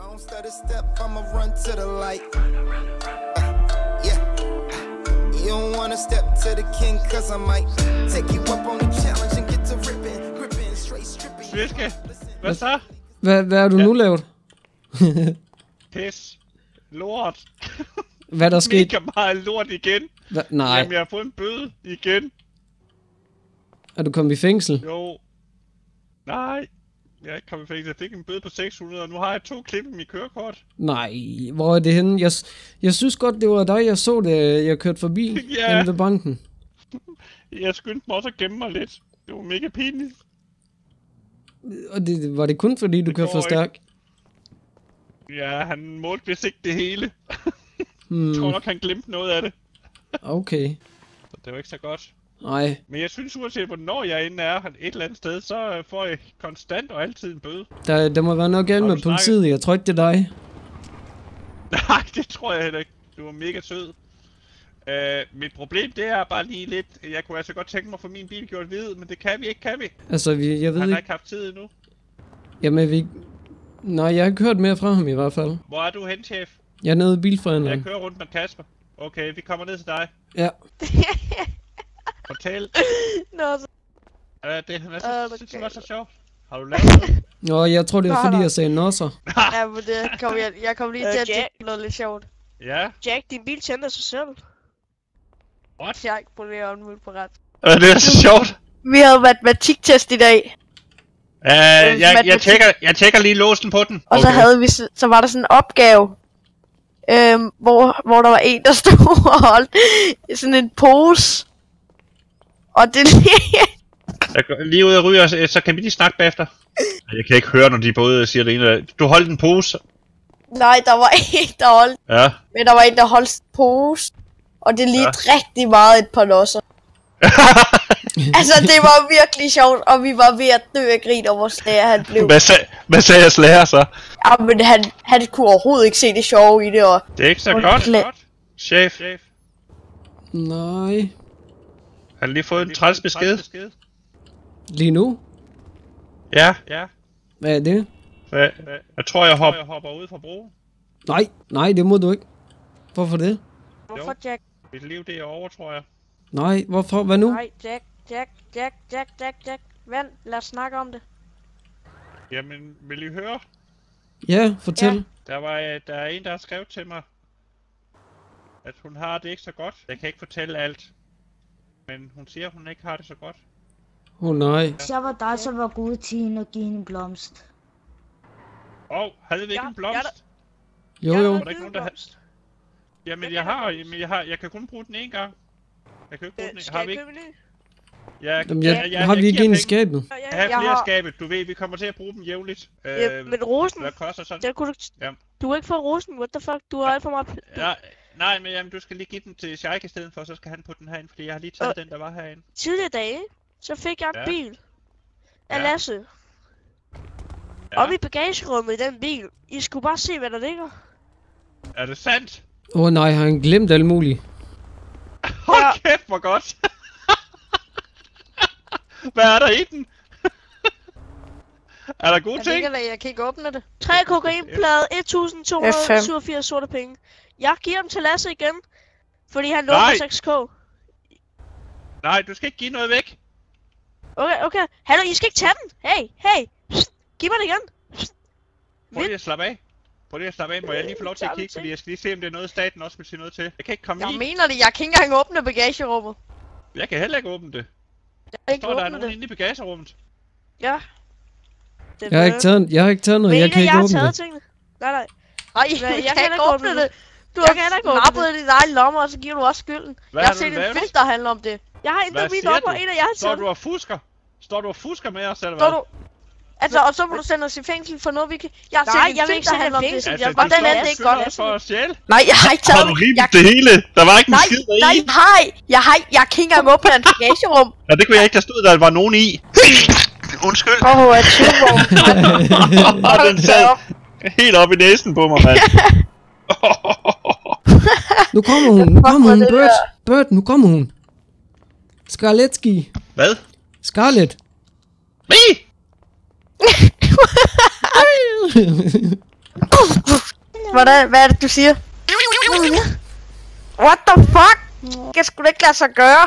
You don't wanna step to the king, cause I might take you up on the challenge and get to gripping, straight stripping. Sviske, hvad så? Hvad er du nu lavet? Pis. Lort. Hvad er der sket? Mega meget lort igen. Nej. Jamen, jeg har fået en bøde igen. Er du kommet i fængsel? Jo. Nej. Jeg er ikke kommet i fængsel. Jeg fik en bøde på 600, og nu har jeg 2 klip i mit kørekort. Nej, hvor er det henne? Jeg synes godt, det var dig, jeg så det, jeg kørte forbi Ja. ved banken. Jeg skyndte mig også at gemme mig lidt. Det var mega pinligt. Og var det kun fordi, du kørte for stærkt? Ja, han målte vist ikke det hele. Jeg tror nok, han glemte noget af det. Okay. Så det var ikke så godt. Nej. Men jeg synes, uanset hvornår jeg inde er et eller andet sted, så får jeg konstant og altid en bøde. Der må være noget galt med politiet. Jeg tror ikke, det er dig. Nej, det tror jeg heller ikke. Du var mega sød. Mit problem, det er bare lige lidt... Jeg kunne altså godt tænke mig at få min bil gjort hvid, men det kan vi ikke, kan vi? Altså, jeg ved ikke... Han har ikke haft tid endnu. Jamen, nej, jeg har ikke hørt mere fra ham i hvert fald. Hvor er du hen, chef? Jeg er nede i bilforhandleren. Jeg kører rundt med Kasper. Okay, vi kommer ned til dig. Ja. Fortæl. Nå, så... Det synes jeg var så sjovt. Har du lavet noget? Nå, jeg tror det er fordi jeg sagde nosser. Ja, men jeg kom lige til at tænke noget lidt sjovt. Ja? Jack, din bil tænder sig selv. What? Jeg har ikke prøvet at omvendt på ret. Det er så sjovt. Vi havde matematiktest i dag. Jeg tjekker lige låsen på den. Og så var der sådan en opgave. Hvor der var en, der stod og holdt sådan en pose. Og det jeg går lige ud og ryger, så kan vi lige snakke bagefter. Jeg kan ikke høre, når de både siger det ene. Du holdt en pose. Nej, der var en, der holdt. Ja. Men der var en, der holdt en pose. Og det lignede rigtig meget et par losser. Altså, det var virkelig sjovt, og vi var ved at dø af grin over, hvor slager han blev. Hvad sagde jeg slager så? Ja, men han kunne overhovedet ikke se det sjove i det, og... Det er ikke så godt. Chef. Nej. Har du lige fået en træls besked? Lige nu? Ja. Hvad er det? Jeg tror, jeg hopper ud fra broen. Nej, det må du ikke. Hvorfor det? Hvorfor, Jack? Mit liv, det er over, tror jeg. Nej, hvorfor? Hvad nu? Nej, Jack. Vent, lad os snakke om det. Jamen, vil I høre? Ja, fortæl. Ja. Der er en, der har skrevet til mig, at hun har det ikke så godt. Jeg kan ikke fortælle alt. Men hun siger, at hun ikke har det så godt. Nej. Hvis jeg var dig, så var god til hende at give hende en blomst. Havde vi ikke en blomst? Jo. Var der ikke nogen, der havde... Jamen, jeg kan kun bruge den en gang. Jeg kan ikke bruge den en gang. Har vi ikke? Har vi ikke en i skabet? Jeg har flere i skabet. Du ved, vi kommer til at bruge dem jævnligt. Men rosen, hvad koster sådan? Du kan ikke få rosen, what the fuck? Du har alt for meget... Nej, men jamen, du skal lige give den til Sheik i stedet for, så skal han putte den herinde, fordi jeg har lige taget den, der var herinde. Tidligere dage, så fik jeg en bil af Lasse. Ja. Oppe i bagagerummet i den bil. I skulle bare se, hvad der ligger. Er det sandt? Nej, har han glemt alt muligt. Hold kæft, hvor godt. Hvad er der i den? Er der gode ting? Jeg kan ikke åbne det. 3 kokainblade, 1287 sorte penge. Jeg giver dem til Lasse igen, fordi han låner 6k. Nej, du skal ikke give noget væk. Okay. Hallo, I skal ikke tage den. Hey. Psst. Giv mig det igen. Psst. Prøv lige at slappe af. Må jeg lige få lov til at kigge, fordi jeg skal lige se, om det er noget, staten også vil sige noget til. Jeg kan ikke komme i. Jeg mener det, jeg kan ikke engang åbne bagagerummet. Jeg kan heller ikke åbne det. Der er nogen inde i bagagerummet. Ja. Jeg har ikke taget noget, jeg kan ikke åbne det. Nej, jeg kan ikke åbne det. Du har knappet i din egen lommer, og så giver du også skylden. Jeg har set en film, der handler om det. Jeg har hentet min lommer, en af jer har taget. Står du og fusker med os, eller hvad? Altså, og så må du sende os i fængsel for noget, vi kan... Jeg har set en film, der handler om det. Altså, Og den anden, det er ikke godt. For at stjæle. Nej, jeg har ikke taget... Har du rimet det hele? Der var ikke en skid deri. Jeg kan ikke engang åbne en bagagerum. Ja, det kunne jeg ikke, der stod, der var nogen i. Undskyld. Jeg den sad helt op i næsen på mig, mand. Nu kommer hun, Bert, nu kommer hun. Scarletski. Hvad? Scarlet. Hvad er det, du siger? What the fuck? Jeg skulle ikke lade sig gøre.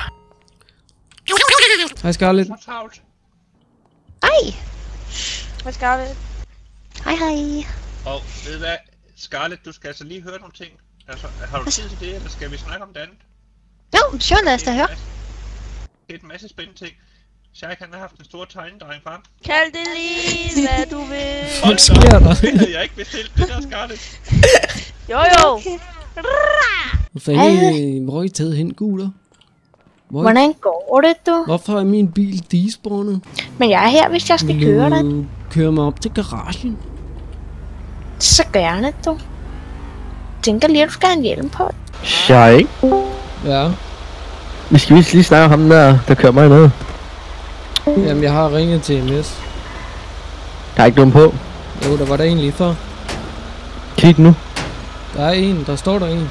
Hej Scarlett. Så travlt. Ej! Hvad skal det? Hej hej. Og ved hvad, Scarlett, du skal altså lige høre nogle ting. Altså, har du tid til det, eller skal vi snakke om det andet? Jo, sure, lad os da høre. Det er en masse spændende ting. Shaik, han har haft en stor tegnedreng frem. Kald det lige, hvad du vil. Hvad sker der? Det havde jeg ikke bestilt, det der, Scarlett. Jo. Hvor fanden hvor er I taget hen, gutter? Hvordan går det, du? Hvorfor er min bil despawnet? Men jeg er her, hvis jeg skal køre den. Du køre mig op til garagen. Så gerne, du. Tænker lige, at du skal have en hjelm på. Shaik, Ja. vi skal vist lige snakke om ham der kører mig ned. Jamen, jeg har ringet til MS. Der er ikke nogen på. Jo, der var der en lige før. Kig nu. Der er en, der står der en.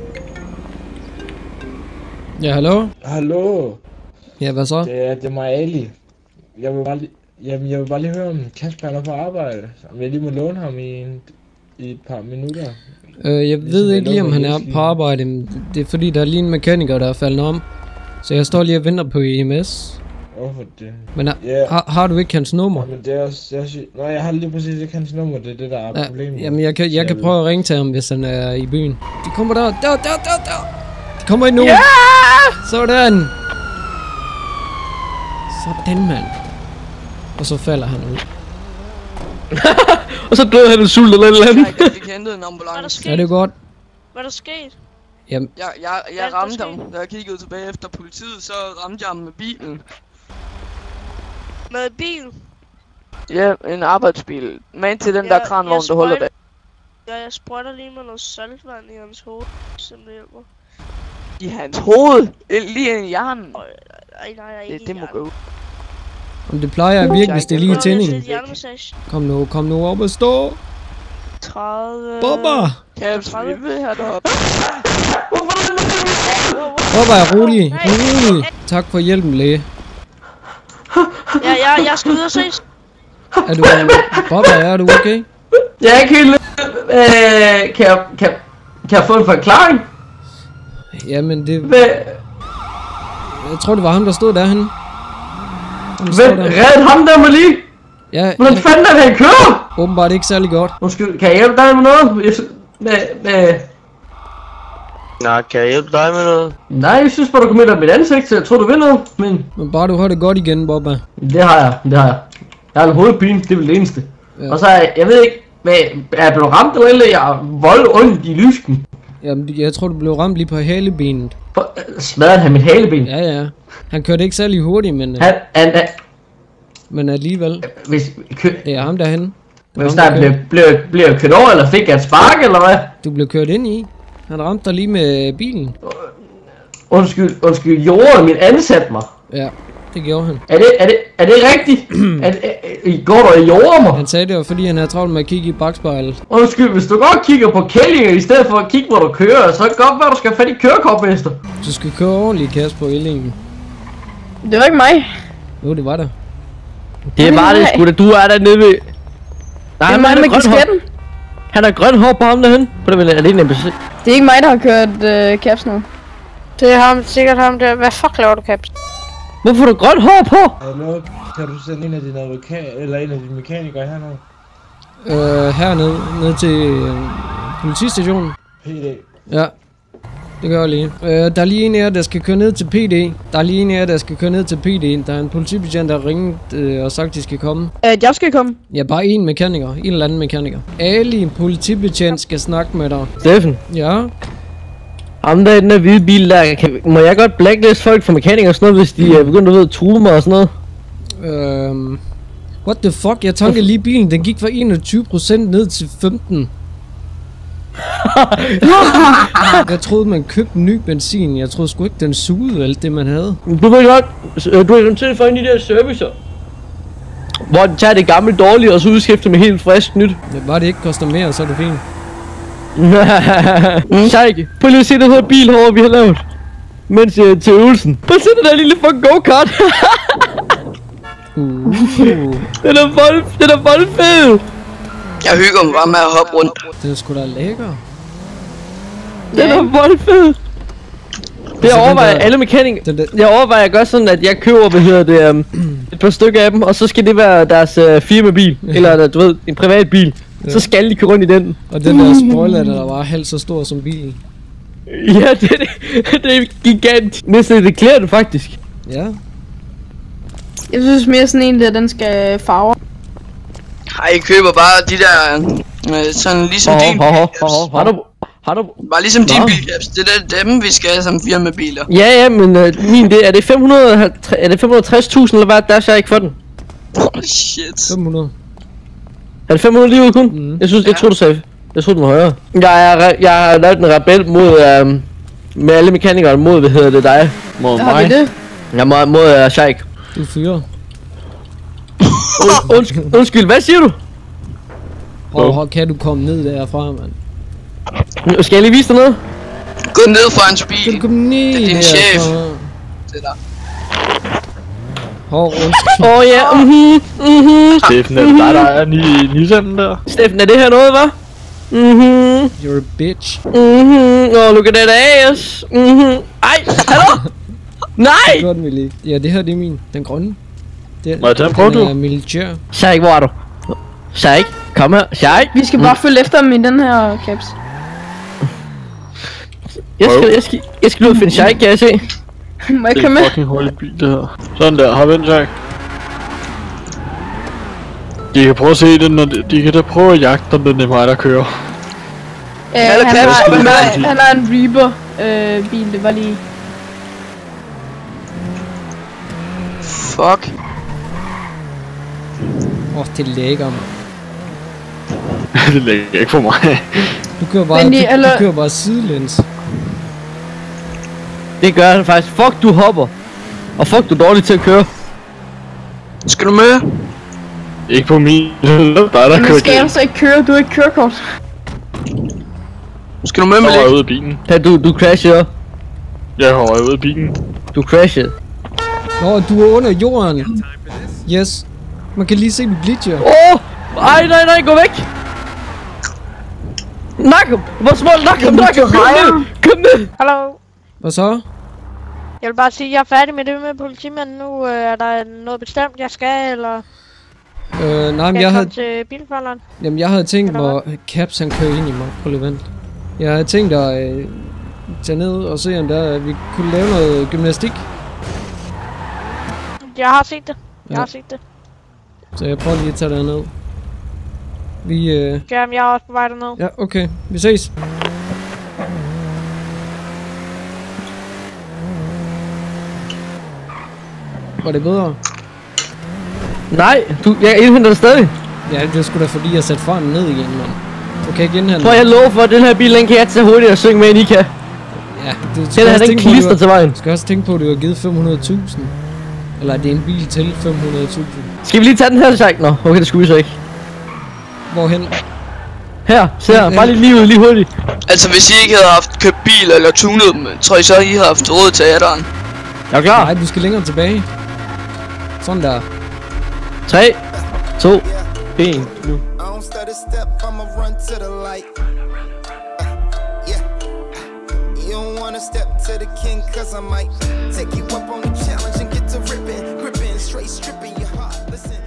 Ja, hallo? Hallo, Ja, hvad så? det er mig Ali. Jeg vil bare lige høre, om Kasper er på arbejde. Om jeg lige må låne ham i et par minutter. Jeg ved ikke lige, om han er på arbejde. Men det er fordi, der er lige en mekaniker, der er faldet om. Så jeg står lige og venter på EMS. Hvorfor det? Men Ja. har du ikke hans nummer? Men det er også... Nej, jeg har lige præcis ikke hans nummer. Det er det, der er problemet. Jamen, jeg kan prøve at ringe til ham, hvis han er i byen. De kommer der. De kommer ind nu. Ja! Sådan. Sådan, mand. Og så falder han ud. Og så døde han en sult eller et eller andet. Jeg fik hentet en Hvad er der ambulance. sket? Ja, det er godt. Hvad er der sket? Jamen, Jeg ramte ham. Da jeg kiggede tilbage efter politiet, så ramte jeg ham med bilen. Med bil? Ja, en arbejdsbil. Men til den Ja, der kranvogn, der holder det. Ja, jeg sprøjter lige med noget saltvand i hans hoved, så det hjælper. I hans hoved? Lige ind i hjernen. Nej, ikke Det må gå. om det plejer jeg virkelig, hvis det er lige i tændingen. Hjernemassage. Kom nu op og stå. 30... Bobba! Caps, vi vil have dig op. Bobba er rolig. Tak for hjælpen, læge. Ja, jeg skal ud og ses. Er du... Bobba, er du okay? Jeg er ikke helt... Kan jeg få en forklaring? Jamen, det... Hvad? Jeg tror, det var ham, der stod derhenne. Red ham der med lige! Ja, Hvordan fanden er det, han kører? åbenbart ikke særlig godt. Undskyld, kan jeg hjælpe dig med noget? Nej, kan jeg hjælpe dig med noget? Nej, jeg synes bare, du kommer ind af mit ansigt, så jeg tror, du vil noget, men bare du har det godt igen, Bobba. Det har jeg. Jeg har en hovedpine, det er vel det eneste. Ja. Og så jeg ved ikke, er jeg blevet ramt eller jeg har vold ondt i lysken? Jamen, jeg tror, du blev ramt lige på halebenet. Smadrede han mit haleben? Ja. Han kørte ikke særlig hurtigt, men... Men alligevel. Det er ham derhenne. Hvis der blev jeg kørt over, eller fik jeg et spark, eller hvad? Du blev kørt ind i. Han ramte dig lige med bilen. Undskyld, jorden min ansatte mig. Ja, det gjorde han. Er det rigtigt? Går du og jorder mig? Han sagde det var fordi han havde travlt med at kigge i bagspejlet. Undskyld, hvis du godt kigger på kællinger i stedet for at kigge hvor du kører, så kan det godt være du skal have fat i kørekortmester. Du skal køre ordentligt, Kasper Ellingen. Det var ikke mig. Jo, det var der. Det var det sgu da, du er der nede ved... Nej, det er mig med kasketten. Han har grønt hår på ham derhen. Er det en NPC? Det er ikke mig, der har kørt Caps nu. Det er ham, sikkert ham der. Hvad fuck laver du, Caps? Hvorfor har du grønt hår på? Hallo, kan du sende en af dine en af dine mekanikere hernede? Hernede, ned til politistationen. PD. Ja, det gør jeg lige. Der er lige en af jer, der skal køre ned til PD. Der er en politibetjent, der har ringet og sagt, de skal komme. Jeg skal komme. Ja, bare en mekaniker. En eller anden mekaniker. Ali, en politibetjent, skal snakke med dig. Steffen? Ja? Ham der i den der hvide bil der, må jeg godt blacklist folk for mekanikere og sådan noget, hvis de er begyndt at true mig og sådan noget? What the fuck? Jeg tankede lige bilen, den gik fra 21% ned til 15%. Jeg troede man købte ny benzin. Jeg troede sgu ikke den sugede alt det man havde. Du ved godt, du er til for en af de der servicer, hvor den tager det gamle dårlige og så udskifter med helt frisk nyt. Ja, bare det ikke koster mere, så er det fint. Shaik, prøv lige at se den her bil herovre vi har lavet. Mens til øvelsen. Prøv at se den der lille fucking go-kart. Den er vold fed. Jeg hygger mig bare med at hoppe rundt. Det er sgu da lækker. Den er voldfed. Det overvejer alle mekanikere. Jeg overvejer at gøre sådan, at jeg køber, et par stykker af dem, og så skal det være deres firmabil, eller du ved, en privat bil. Ja. Så skal de køre rundt i den. Og den der spoiler, der var halvt så stor som bilen. Ja, det er gigant. Næsten det klæder det faktisk. Ja. Jeg synes mere sådan en der, den skal farve. Ej, jeg køber bare de der, sådan ligesom din Har du... Bare ligesom din bilcaps, det er dem vi skal have som firmabiler. Ja, men min det er det 560.000 eller hvad, der er jeg ikke for den. Oh shit. 500. Er det 500 lige ud kun? Jeg synes, jeg tror du sagde. Jeg tror den var højere. Jeg har lavet en rebel mod med alle mekanikere mod, dig? Mod mig. Det? Ja, mod Sheik. Du fyrer. Undskyld, hvad siger du? Hvor kan du komme ned derfra, mand? Skal jeg lige vise dig noget? Gå ned fra hans bil. Skal du komme ned det er din chef. Det der. Ja, Steffen, er det dig, der er Nissan der? Steffen, er det her noget, hva'? You're a bitch. Oh, look at that ass. Ej, hallo? Nej! Det gjorde den vel ikke. Ja, det her det er min. Den grønne. Må jeg tage en prøve, du? Den er militær. Sheik, hvor er du? Sheik, kom her. Sheik. Vi skal bare følge efter dem i den her caps. Jeg skal ud og finde Sheik, kan jeg se. Må jeg komme med? Det er fucking hurtig bil, det her. Sådan der, hop ind, Sheik. De kan prøve at se det, når de kan da prøve at jagte, om det er mig, der kører. Han har en Reaper bil, det var lige... Fuck. Det er lækker, man. Det lægger ikke for mig. Du kører bare, du kører bare sidelæns. Det gør han faktisk. Fuck, du hopper. Og fuck, du er dårlig til at køre. Skal du med? Ikke på min. Der kører. Skal jeg så ikke køre? Du har ikke kørekort. Skal du med, Malik? Jeg er ude af bilen. Ja, du crashede. Jeg er ude af bilen. Du crashede. Nå, du er under jorden. Yes. Man kan lige se, du glitcher. Ej, nej, gå væk. Nak ham. Hvor smål, nak ham. Kom ned. Hallo. Hvad så? Jeg vil bare sige, at jeg er færdig med det med politimanden nu. Er der noget bestemt, jeg skal, eller... Nej, men jeg havde... til bilforholderen? Jamen, jeg havde tænkt, hvor Caps han kører ind i mig. Prøv lige vent. Jeg havde tænkt at tage ned og se, om vi kunne lave noget gymnastik. Jeg har set det. Jeg har set det. Så jeg prøver lige at tage derned. Jamen, jeg er også på vej derned. Ja, okay. Vi ses. Var det bedre? Nej, jeg indhenter det stadig. Ja, det er sgu da fordi, jeg satte farten ned igen, mand. Du kan ikke indhente. Tror jeg lover for, at den her bil, den kan jeg tage hurtigt og synge med, end I kan. Ja, det skal have den klister til vejen. Du skal også tænke på, at du har givet 500.000. Eller det er en bil til 500.000. Skal vi lige tage den her, Sheik? Nå, okay, det skulle vi så ikke. Hvorhen? Her, se her. Bare lige ud, lige hurtigt. Altså, hvis I ikke havde haft købt bil eller tunet dem, tror I så, I havde haft råd til adderen? Jeg er klar. Nej, du skal længere tilbage. Sådan der. 3, 2, 1, nu. Step to the king, cause I might take you up on the challenge and get to gripping, straight stripping your heart. Listen.